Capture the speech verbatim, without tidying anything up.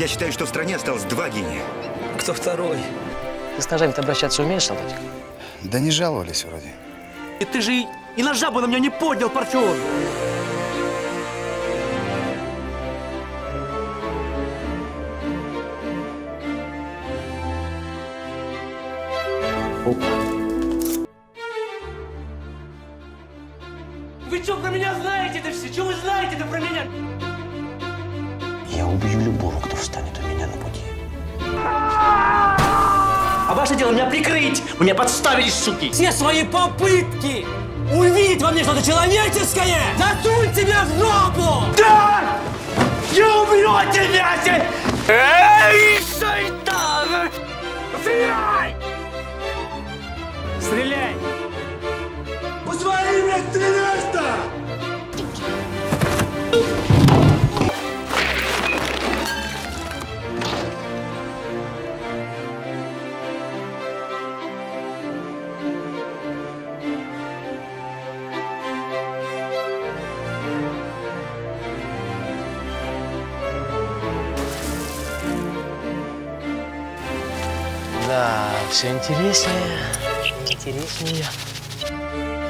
Я считаю, что в стране осталось два гения. Кто второй? Ты с ножами-то обращаться умеешь, солдатик? Да не жаловались вроде. И ты же и, и ножа бы на меня не поднял, Парфен! Вы что про меня знаете-то все? Что вы знаете-то про меня? Я убью любого, кто встанет у меня на пути. А ваше дело меня прикрыть! Меня подставили, суки! Все свои попытки увидеть во мне что-то человеческое! Засунь тебя в жопу! Да! Я убью тебя! Эй, шайтан! Стреляй! Стреляй! Посмотри, блядь, стреляешь-то! Да, все интереснее, интереснее.